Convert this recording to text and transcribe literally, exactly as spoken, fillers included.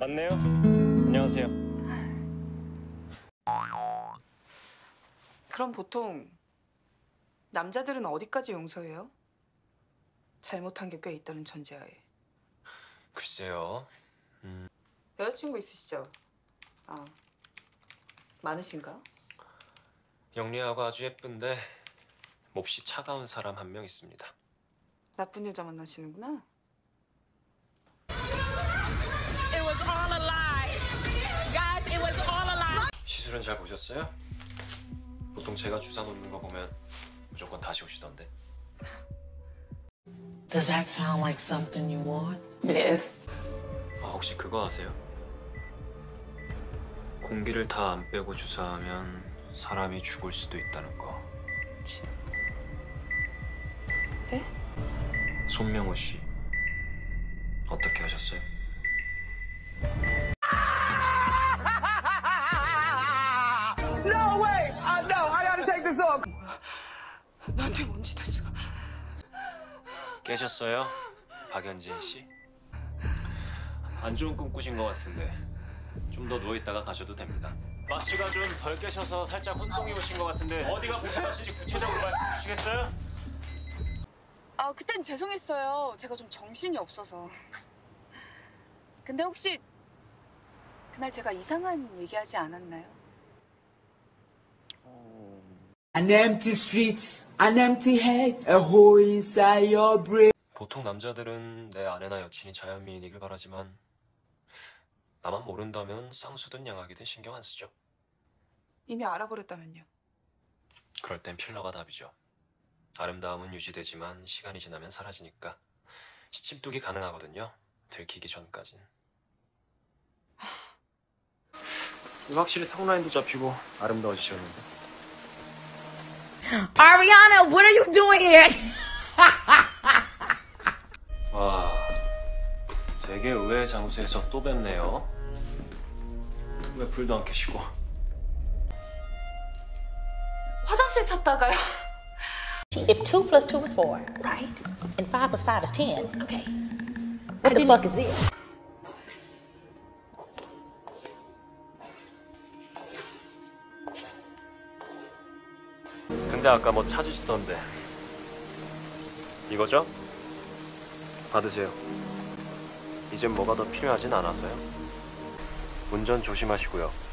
맞네요. 안녕하세요. 그럼 보통 남자들은 어디까지 용서해요? 잘못한 게 꽤 있다는 전제하에. 글쎄요. 음... 여자친구 있으시죠? 아, 많으신가? 영리하고 아주 예쁜데 몹시 차가운 사람 한 명 있습니다. 나쁜 여자 만나시는구나. It was all a lie. Guys, it was all a lie. 시술은 잘 보셨어요? 보통 제가 주사 놓는 거 보면 무조건 다시 오시던데. Does that sound like something you want? Yes. 아, 혹시 그거 아세요? 공기를 다 안 빼고 주사하면 사람이 죽을 수도 있다는 거. 네? 손명호 씨 어떻게 하셨어요? No way! I know. I gotta take this off. 나한테 뭔 짓 했어? 깨셨어요? 박연진 씨? 안 좋은 꿈 꾸신 것 같은데 좀 더 누워있다가 가셔도 됩니다. 마취가 좀 덜 깨셔서 살짝 혼동이 오신 것 같은데 어디가 불편하신지 구체적으로 말씀 주시겠어요? 아, 그땐 죄송했어요. 제가 좀 정신이 없어서. 근데 혹시 그날 제가 이상한 얘기하지 않았나요? An empty street, an empty head, a hole inside your brain. 보통 남자들은 내 아내나 여친이 자연미인이길 바라지만 나만 모른다면 쌍수든 양악이든 신경 안 쓰죠. 이미 알아버렸다면요. 그럴 땐 필러가 답이죠. 아름다움은 유지되지만 시간이 지나면 사라지니까 시침뚝이 가능하거든요. 들키기 전까진. 확실히 턱라인도 잡히고 아름다워지셨는데. Ariana, what are you doing here? 와, 되게 의외의 장소에서 또 뵙네요. 왜 불도 안 켜시고? 화장실 찾다가요. If two plus two is four, right? And five plus five is ten. Okay. What the fuck is this? 근데 아까 뭐 찾으시던데 이거죠? 받으세요. 이젠 뭐가 더 필요하진 않아서요. 운전 조심하시고요.